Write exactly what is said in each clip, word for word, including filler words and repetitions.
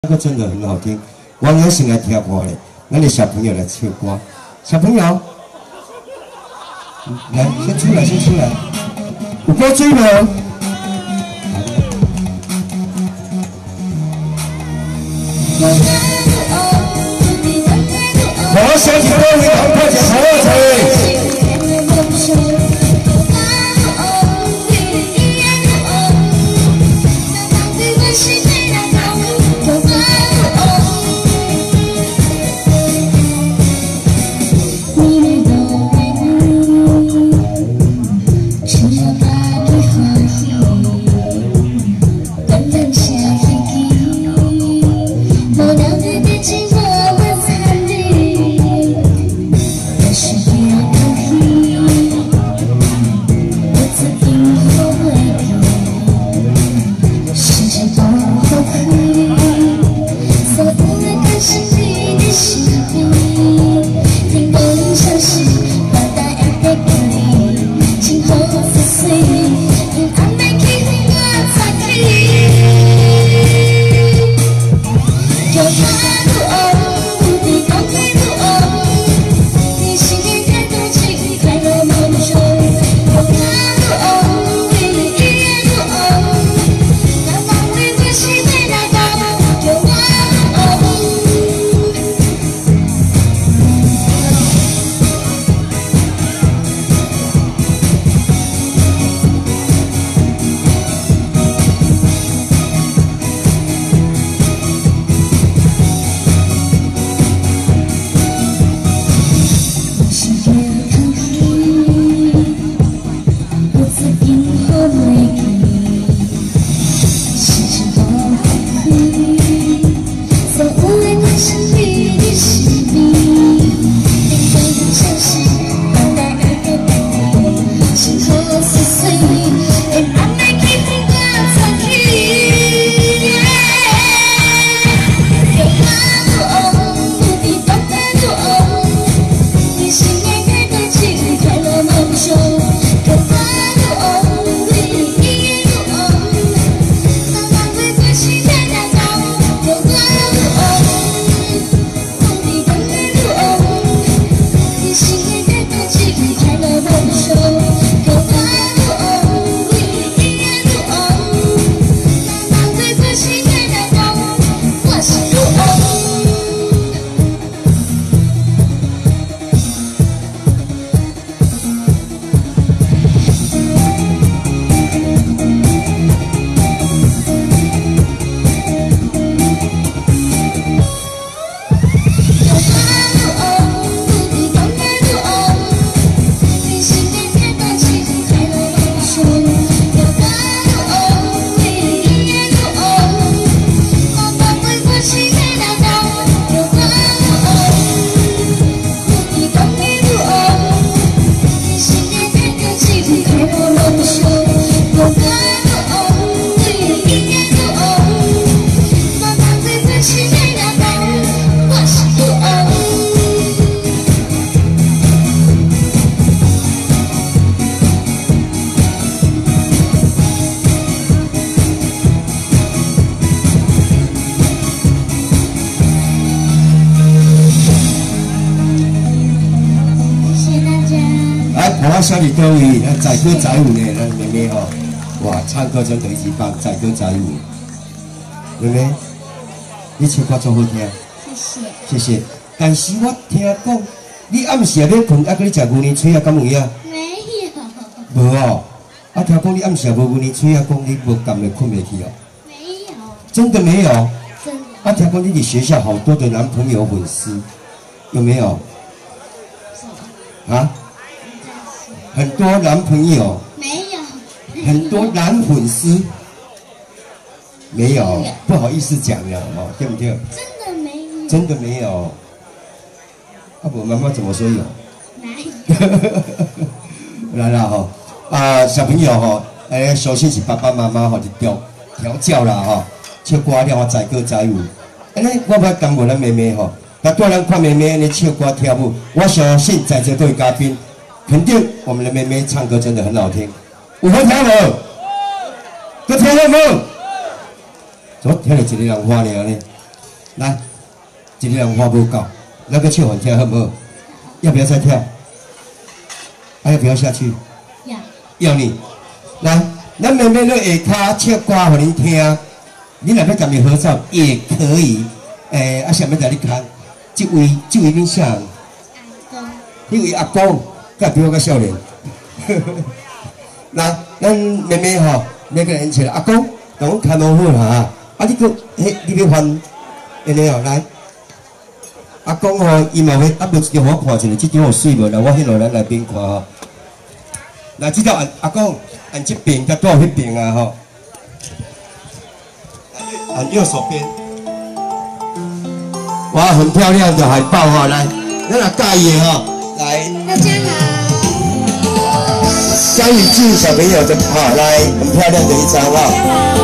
那个真的很好听。王阳先来跳歌嘞，咱的小朋友来唱歌。小朋友，来，先出来，先出来。有歌追吗？我想起歌里赶快讲好话题。 小李各位，啊，载歌载舞呢，咱妹妹吼，哇，唱歌真的一棒，载歌载舞。妹妹，你唱歌真好听。谢谢。谢谢。但是我听讲，你暗时要困，啊，搁你食牛奶水啊，敢有影？没有。无哦，啊，听讲你暗时无牛奶水啊，讲你无甘的困袂去哦。没有。真的没有。真的。啊，听讲你伫学校好多的男朋友粉丝，有没有？啊？ 很多男朋友没有，很多男粉丝没有，不好意思讲了哦，对不对？真的没有，真的没有。啊，我妈妈怎么说有？哪有？来了哈，啊，小朋友哈，哎，首先是爸爸妈妈哈就调调教啦哈，唱歌了后载歌载舞。安尼我捌感觉咱妹妹哈，那多人看妹妹安尼唱歌跳舞，我相信在座各位嘉宾。 肯定我们的妹妹唱歌真的很好听，有好听无？都听好无？昨听了一个人话了呢， 来，一个人花不够，那个唱完跳好不好？要不要再跳？还要不要下去？ 要。 要你。来，咱妹妹咧下骹唱歌给恁听，你若要甲伊合照也可以。诶、欸，啊，想要甲你看，这位这位恁啥？阿公。 迄位阿公，甲比我较少年。来，咱妹妹吼，每个人一起来，阿公，甲阮看拢好啦啊，你个，嘿，你要翻，安尼哦，来。阿公吼，伊嘛要压录一张我看一下，这张有水无？来，我迄落咱来边看吼。来，这张按阿公按这边，甲倒迄边啊吼。按右手边。哇，很漂亮的海报哈，来，咱来介意哈，来。 大家好。 张雨静小朋友的哈，来，很漂亮的一张哈。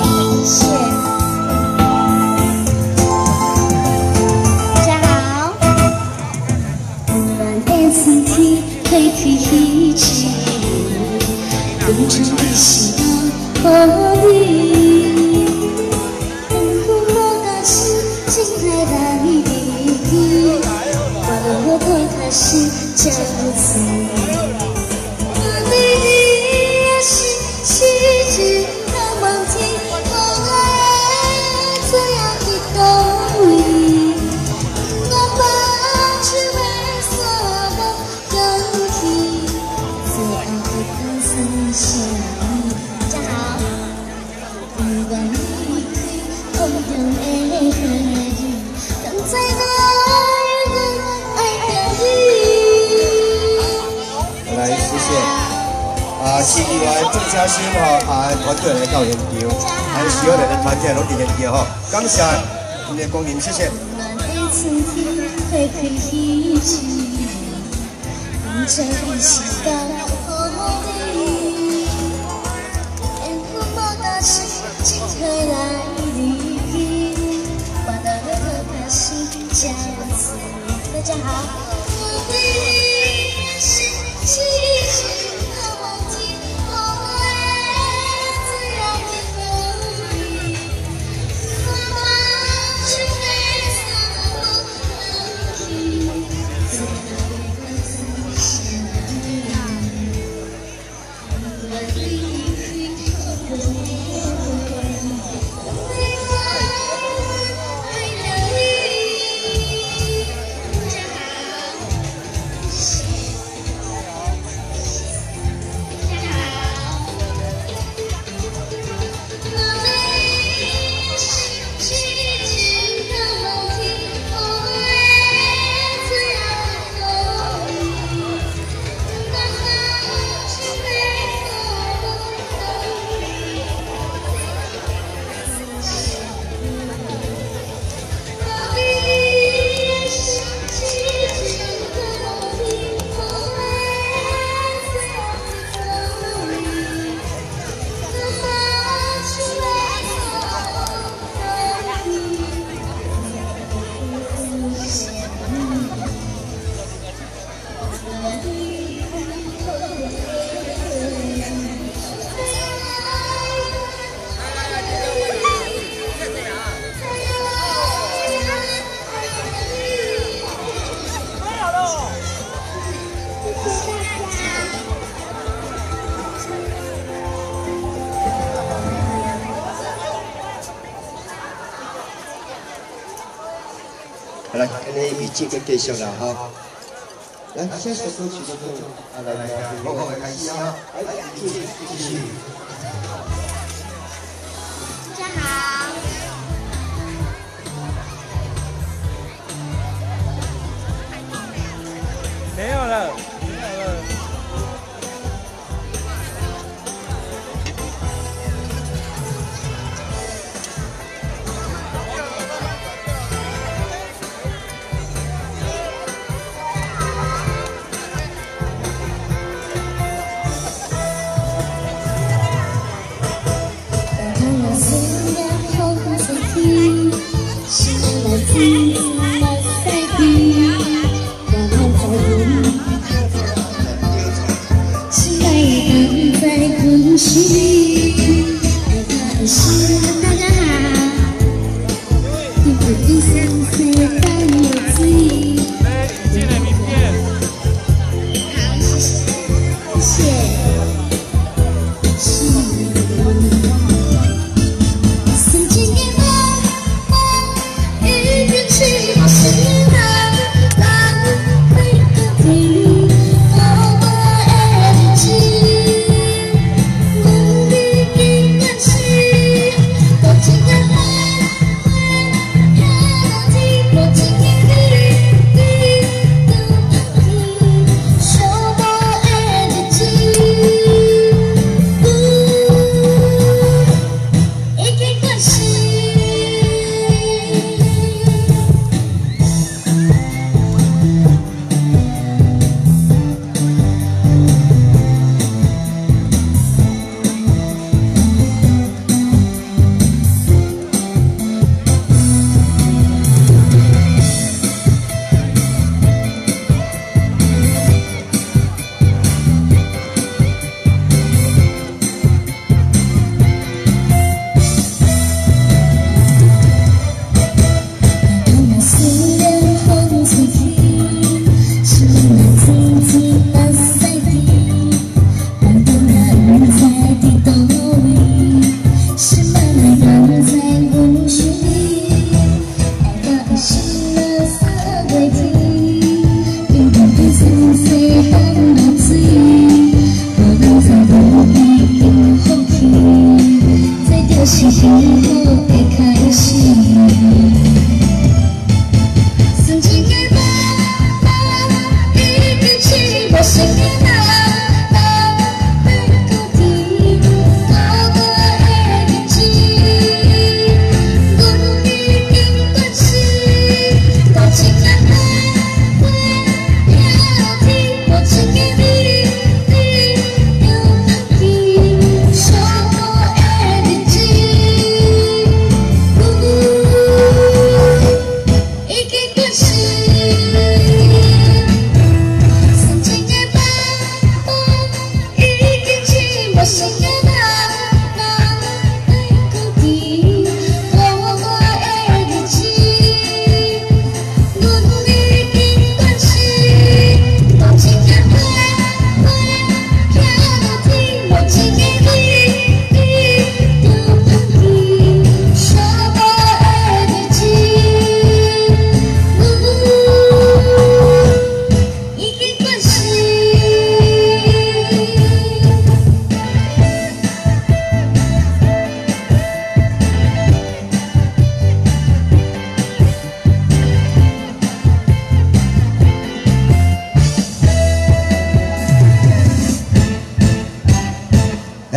可以一起变成一起的回忆，很苦莫的是情海的你的，我的开始这样子，我对你也是细致的梦境，我爱这样的动力，哪怕只为所的。大家好，不管你去空中的河里，等在那人爱的你。 来，谢谢。啊，是另外郑嘉欣哈啊团队来到现场，还有所有人的团队拢伫现场哈，感谢您的光临，谢谢。 这一起的回忆，连苦莫的是情回来离，我的可是这样子。大家好，我对你也是细致的忘记，我爱这样的回忆，哪怕是黑色的梦境。 来，今天已经跟继续了哈。来，下首歌曲就可以。啊，来来来，我我开始啊，来，继续继续。 大家好。 没有了，没有了。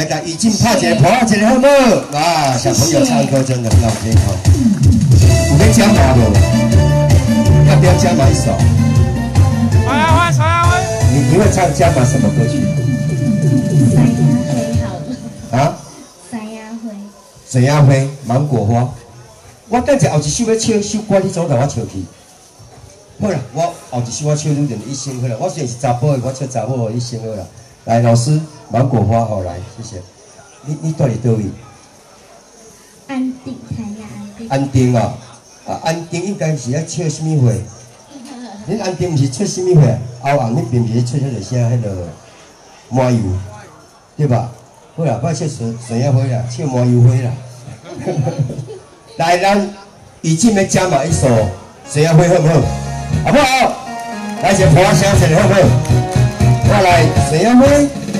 来来，已经拍姐婆一个好不好？啊，小朋友唱歌真的很好听哈。有要加码不？要不要加码一首？ 曹亚辉，曹亚辉。 你你会唱加码什么歌曲？ 塞亚辉好了。啊？塞亚辉。 塞亚辉，芒果花。我等下后一首要唱首歌，你总带我唱去。好啦，我后一首我唱女人一生好啦。我虽然是查甫的，我唱查某的一生好啦。来，老师，芒果花好来，谢谢。你你到底倒位？ 安定，塞亚安定。 安定啊，啊安定应该是要唱什么花？恁安定毋是出什么花？后红那边是出迄个啥？迄个麻油，对吧？好啦，我唱水水叶花啦，唱麻油花啦。来，咱已经要加码一首水叶花，好不好？好不好？来，先破声一下，好不好？我来水叶花。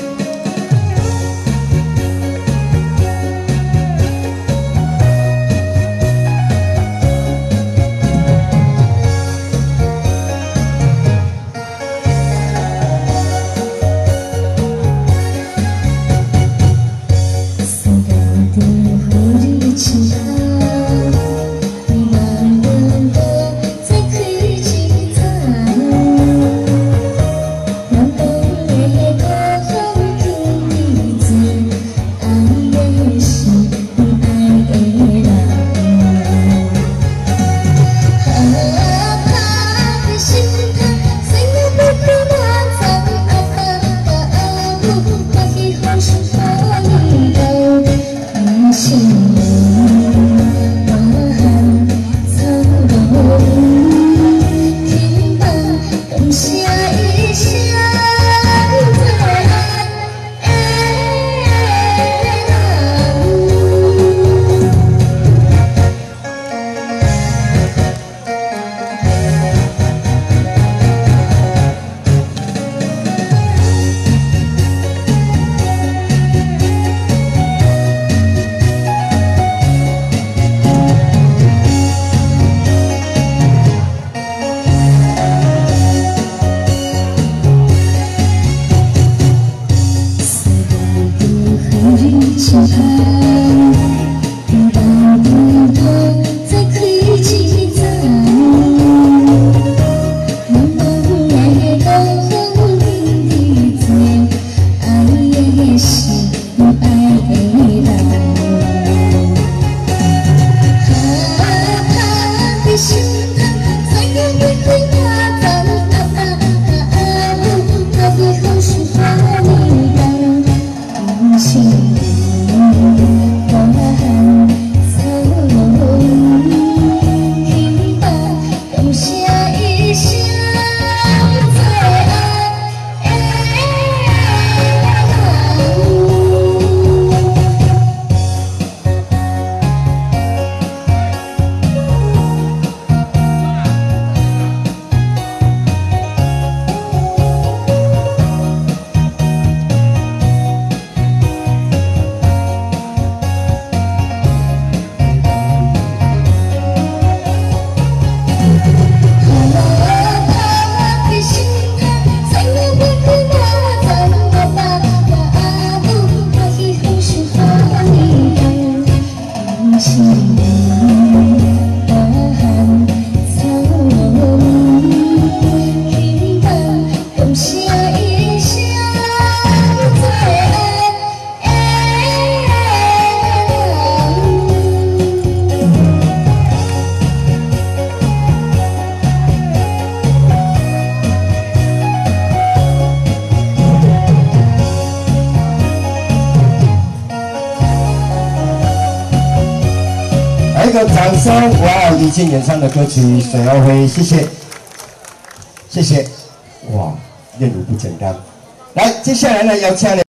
一个掌声！哇，李静演唱的歌曲《水奥飞》，谢谢，谢谢。哇，练舞不简单。来，接下来呢，要请。